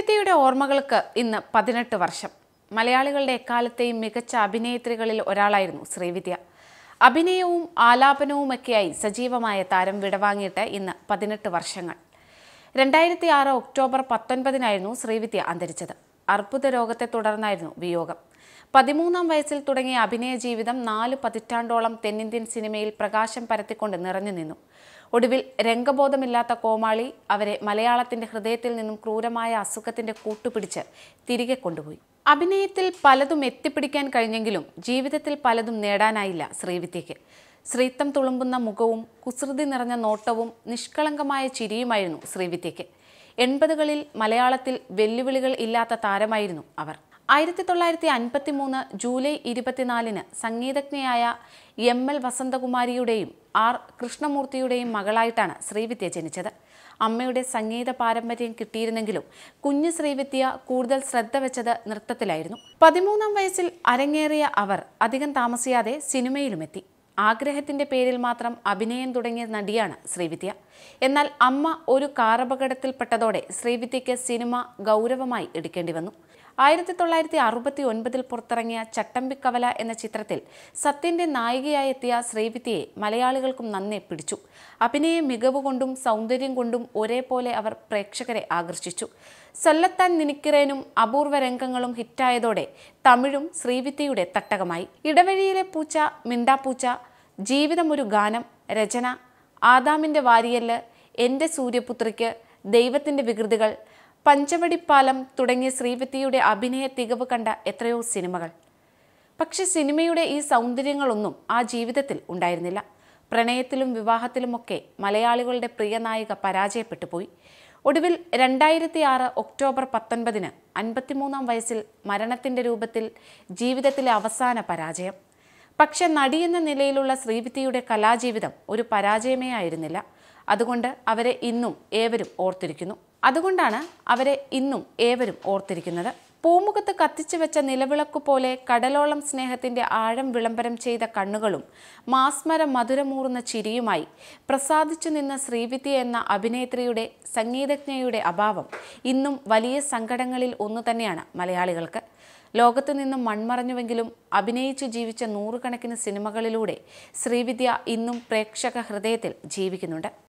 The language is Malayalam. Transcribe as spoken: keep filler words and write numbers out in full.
ശ്രീവിദ്യയുടെ ഓർമ്മകൾക്ക് ഇന്ന് പതിനെട്ട് വർഷം. മലയാളികളുടെ എക്കാലത്തെയും മികച്ച അഭിനേത്രികളിൽ ഒരാളായിരുന്നു ശ്രീവിദ്യ. അഭിനയവും ആലാപനവുമൊക്കെയായി സജീവമായ താരം വിടവാങ്ങിയിട്ട് ഇന്ന് പതിനെട്ട് വർഷങ്ങൾ. രണ്ടായിരത്തി ആറ് ഒക്ടോബർ പത്തൊൻപതിനായിരുന്നു ശ്രീവിദ്യ അന്തരിച്ചത്. അർബുദ രോഗത്തെ തുടർന്നായിരുന്നു വിയോഗം. പതിമൂന്നാം വയസ്സിൽ തുടങ്ങിയ അഭിനയ ജീവിതം നാല് പതിറ്റാണ്ടോളം തെന്നിന്ത്യൻ സിനിമയിൽ പ്രകാശം പരത്തിക്കൊണ്ട് നിറഞ്ഞു നിന്നു. ഒടുവിൽ രംഗബോധമില്ലാത്ത കോമാളി അവരെ മലയാളത്തിന്റെ ഹൃദയത്തിൽ നിന്നും ക്രൂരമായ അസുഖത്തിന്റെ കൂട്ടുപിടിച്ച് തിരികെ കൊണ്ടുപോയി. അഭിനയത്തിൽ പലതും എത്തിപ്പിടിക്കാൻ കഴിഞ്ഞെങ്കിലും ജീവിതത്തിൽ പലതും നേടാനായില്ല ശ്രീവിദ്യയ്ക്ക്. ശ്രീത്വം തുളുമ്പുന്ന മുഖവും കുസൃതി നിറഞ്ഞ നോട്ടവും നിഷ്കളങ്കമായ ചിരിയുമായിരുന്നു ശ്രീവിദ്യയ്ക്ക്. എൺപതുകളിൽ മലയാളത്തിൽ വെല്ലുവിളികൾ ഇല്ലാത്ത താരമായിരുന്നു അവർ. ആയിരത്തി തൊള്ളായിരത്തി അൻപത്തി മൂന്ന് ജൂലൈ ഇരുപത്തിനാലിന് സംഗീതജ്ഞയായ എം എൽ വസന്തകുമാരിയുടെയും ആർ കൃഷ്ണമൂർത്തിയുടെയും മകളായിട്ടാണ് ശ്രീവിദ്യ ജനിച്ചത്. അമ്മയുടെ സംഗീത പാരമ്പര്യം കിട്ടിയിരുന്നെങ്കിലും കുഞ്ഞു ശ്രീവിദ്യ കൂടുതൽ ശ്രദ്ധ വെച്ചത് നൃത്തത്തിലായിരുന്നു. പതിമൂന്നാം വയസ്സിൽ അരങ്ങേറിയ അവർ അധികം താമസിയാതെ സിനിമയിലുമെത്തി. ആഗ്രഹത്തിന്റെ പേരിൽ മാത്രം അഭിനയം തുടങ്ങിയ നടിയാണ് ശ്രീവിദ്യ. എന്നാൽ അമ്മ ഒരു കാറപകടത്തിൽപ്പെട്ടതോടെ ശ്രീവിദ്യയ്ക്ക് സിനിമ ഗൗരവമായി എടുക്കേണ്ടി വന്നു. ആയിരത്തി തൊള്ളായിരത്തി അറുപത്തി ഒൻപതിൽ പുറത്തിറങ്ങിയ ചട്ടമ്പിക്കവല എന്ന ചിത്രത്തിൽ സത്യന്റെ നായികയായി എത്തിയ ശ്രീവിദ്യയെ മലയാളികൾക്കും നന്നെ പിടിച്ചു. അഭിനയ മികവ് കൊണ്ടും സൗന്ദര്യം കൊണ്ടും ഒരേപോലെ അവർ പ്രേക്ഷകരെ ആകർഷിച്ചു. സൊല്ലത്താൻ നിനിക്കിറേനും അപൂർവ രംഗങ്ങളും ഹിറ്റായതോടെ തമിഴും ശ്രീവിദ്യയുടെ തട്ടകമായി. ഇടവഴിയിലെ പൂച്ച, മിണ്ടാപ്പൂച്ച, ജീവിതം ഒരു ഗാനം, രചന, ആദാമിന്റെ വാരിയല്, എന്റെ സൂര്യപുത്രിക്ക്, ദൈവത്തിന്റെ വികൃതികൾ, പഞ്ചവടിപ്പാലം തുടങ്ങിയ ശ്രീവിദ്യയുടെ അഭിനയ തികവ് കണ്ട എത്രയോ സിനിമകൾ. പക്ഷെ സിനിമയുടെ ഈ സൗന്ദര്യങ്ങളൊന്നും ആ ജീവിതത്തിൽ ഉണ്ടായിരുന്നില്ല. പ്രണയത്തിലും വിവാഹത്തിലുമൊക്കെ മലയാളികളുടെ പ്രിയ നായിക പരാജയപ്പെട്ടു പോയി. ഒടുവിൽ രണ്ടായിരത്തി ആറ് ഒക്ടോബർ പത്തൊൻപതിന് അൻപത്തിമൂന്നാം വയസ്സിൽ മരണത്തിന്റെ രൂപത്തിൽ ജീവിതത്തിലെ അവസാന പരാജയം. പക്ഷെ നടിയെന്ന നിലയിലുള്ള ശ്രീവിദ്യയുടെ കലാജീവിതം ഒരു പരാജയമേ ആയിരുന്നില്ല. അതുകൊണ്ട് അവരെ ഇന്നും ഏവരും ഓർത്തിരിക്കുന്നു. അതുകൊണ്ടാണ് അവരെ ഇന്നും ഏവരും ഓർത്തിരിക്കുന്നത്. പൂമുഖത്ത് കത്തിച്ചു വെച്ച നിലവിളക്കു പോലെ കടലോളം സ്നേഹത്തിന്റെ ആഴം വിളംബരം ചെയ്ത കണ്ണുകളും മാസ്മര മധുരമൂറുന്ന ചിരിയുമായി പ്രസാദിച്ചു നിന്ന ശ്രീവിദ്യ എന്ന അഭിനേത്രിയുടെ, സംഗീതജ്ഞയുടെ അഭാവം ഇന്നും വലിയ സങ്കടങ്ങളിൽ ഒന്നു തന്നെയാണ് മലയാളികൾക്ക്. ലോകത്തു നിന്നും മൺമറഞ്ഞുവെങ്കിലും അഭിനയിച്ചു ജീവിച്ച നൂറുകണക്കിന് സിനിമകളിലൂടെ ശ്രീവിദ്യ ഇന്നും പ്രേക്ഷക ഹൃദയത്തിൽ ജീവിക്കുന്നുണ്ട്.